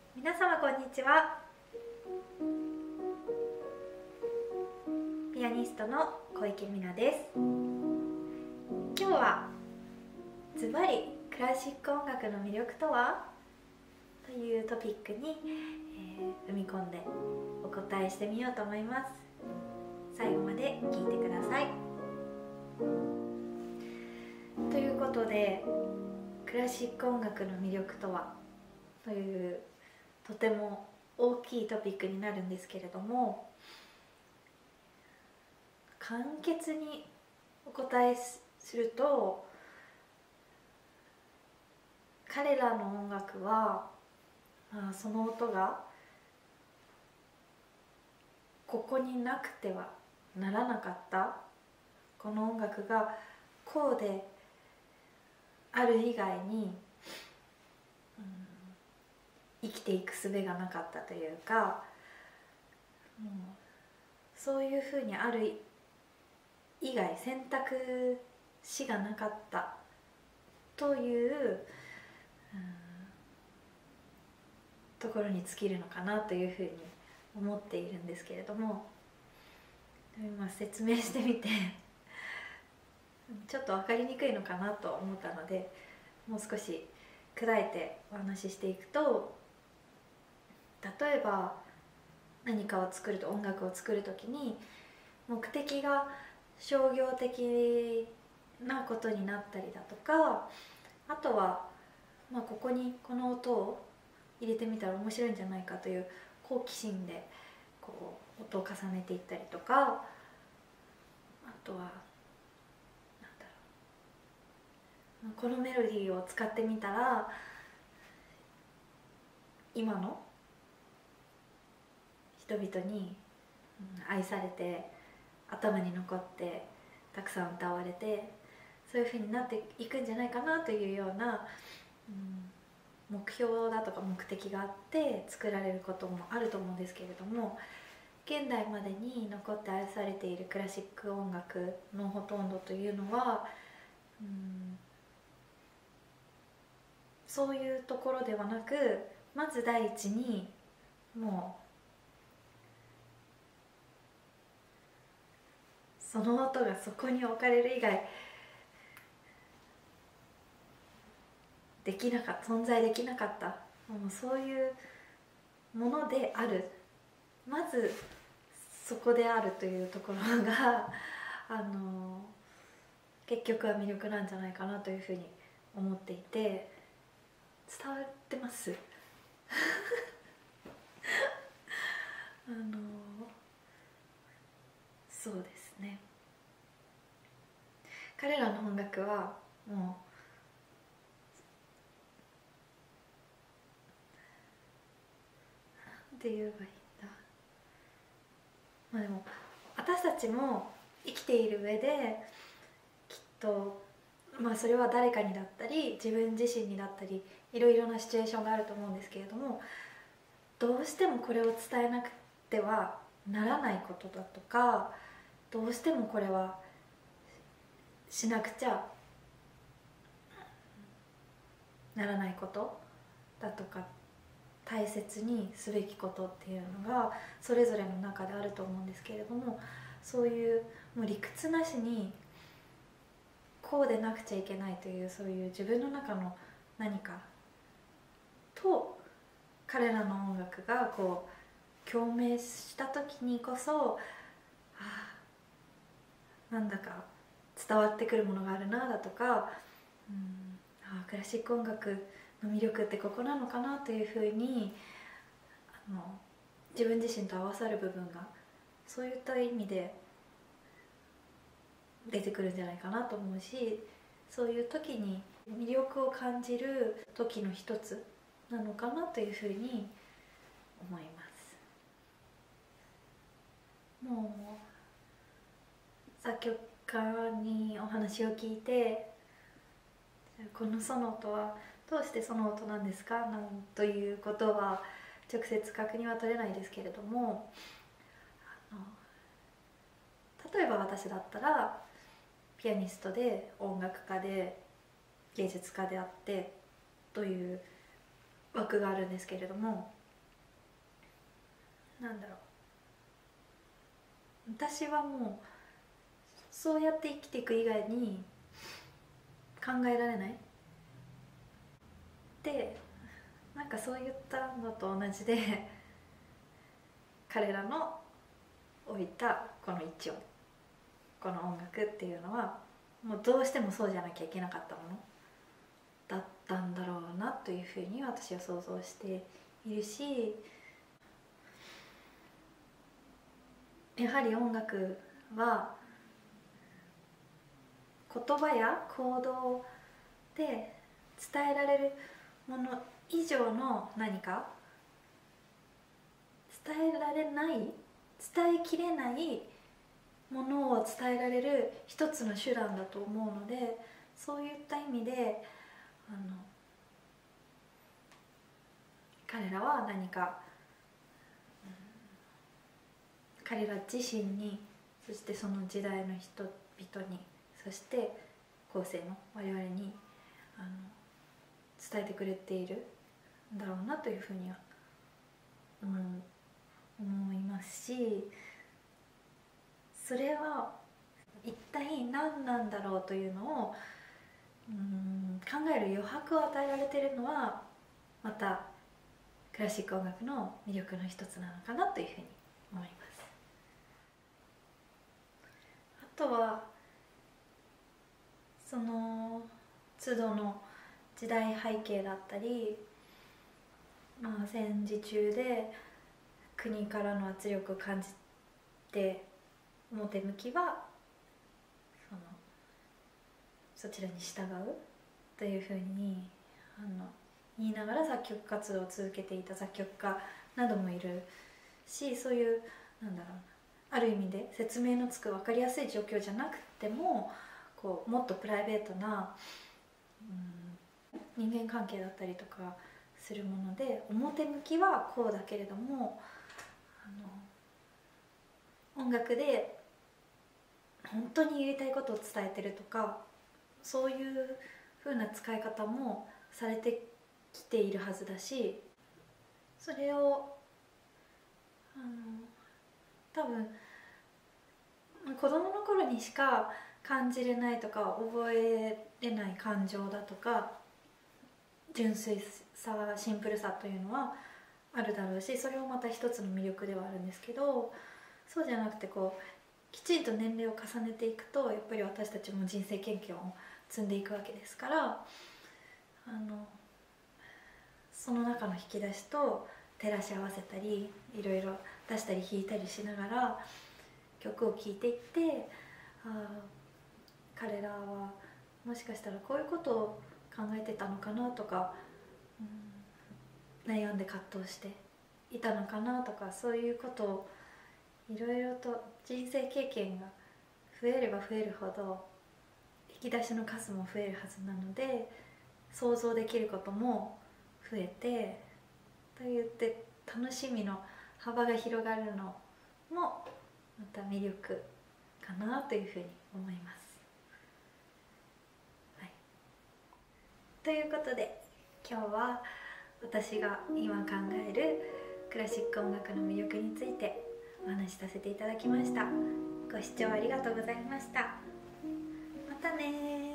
皆様こんにちは。ピアニストの小池美奈です。今日はズバリクラシック音楽の魅力とはというトピックに、踏み込んでお答えしてみようと思います。最後まで聞いてください。ということで、クラシック音楽の魅力とはというとても大きいトピックになるんですけれども、簡潔にお答えすると、彼らの音楽は、その音がここになくてはならなかった、この音楽がこうである以外に、生きていく術がなかったというか、そういうふうにある以外選択肢がなかったという、ところに尽きるのかなというふうに思っているんですけれども、今説明してみてちょっと分かりにくいのかなと思ったので、もう少し砕いてお話ししていくと、例えば何かを作ると、音楽を作る時に目的が商業的なことになったりだとか、あとは、ここにこの音を入れてみたら面白いんじゃないかという好奇心でこう音を重ねていったりとか、あとはこのメロディーを使ってみたら今の人々に愛されて頭に残ってたくさん歌われて、そういう風になっていくんじゃないかなというような、目標だとか目的があって作られることもあると思うんですけれども、現代までに残って愛されているクラシック音楽のほとんどというのは、そういうところではなく、まず第一にもうその音がそこに置かれる以外存在できなかった、もうそういうものである、まずそこであるというところが結局は魅力なんじゃないかなというふうに思っていて、伝わってますそうですね。彼らの音楽はもうなんて言えばいいんだ、でも私たちも生きている上できっと、それは誰かにだったり自分自身にだったりいろいろなシチュエーションがあると思うんですけれども、どうしてもこれを伝えなくてはならないことだとか、どうしてもこれはしなくちゃならないことだとか、大切にすべきことっていうのがそれぞれの中であると思うんですけれども、そういうもう理屈なしにこうでなくちゃいけないという、そういう自分の中の何かと彼らの音楽がこう共鳴した時にこそ、なんだか伝わってくるものがあるなだとか、クラシック音楽の魅力ってここなのかなというふうに自分自身と合わさる部分がそういった意味で出てくるんじゃないかなと思うし、そういう時に魅力を感じる時の一つなのかなというふうに思います。もう作曲家にお話を聞いて、このソノートはどうしてソノートなんですかなんということは直接確認は取れないですけれども、例えば私だったらピアニストで音楽家で芸術家であってという枠があるんですけれども、 なんだろう、私はもうそうやって生きていく以外に考えられないで、なんかそういったのと同じで彼らの置いたこの一音、この音楽っていうのはもうどうしてもそうじゃなきゃいけなかったものだったんだろうなというふうに私は想像しているし、やはり音楽は言葉や行動で伝えられるもの以上の何か、伝えられない、伝えきれないものを伝えられる一つの手段だと思うので、そういった意味で彼らは何か、彼ら自身に、そしてその時代の人々に、そして後世の我々に伝えてくれているんだろうなというふうには思いますし、それは一体何なんだろうというのを考える余白を与えられているのはまたクラシック音楽の魅力の一つなのかなというふうに思います。あとはその都度の時代背景だったり、戦時中で国からの圧力を感じて表向きはそちらに従うというふうに言いながら作曲活動を続けていた作曲家などもいるし、そういうある意味で説明のつく分かりやすい状況じゃなくてももっとプライベートな、人間関係だったりとかするもので、表向きはこうだけれども音楽で本当に言いたいことを伝えてるとか、そういう風な使い方もされてきているはずだし、それを多分子供の頃にしか感じれないとか覚えれない感情だとか純粋さ、シンプルさというのはあるだろうし、それもまた一つの魅力ではあるんですけど、そうじゃなくてきちんと年齢を重ねていくとやっぱり私たちも人生経験を積んでいくわけですから、その中の引き出しと照らし合わせたり、いろいろ出したり弾いたりしながら曲を聴いていって、彼らはもしかしたらこういうことを考えてたのかなとか、悩んで葛藤していたのかなとか、そういうことをいろいろと人生経験が増えれば増えるほど引き出しの数も増えるはずなので、想像できることも増えてといって楽しみの幅が広がるのもまた魅力かなというふうに思います。はい、ということで今日は私が今考えるクラシック音楽の魅力についてお話しさせていただきました。ご視聴ありがとうございました。またね。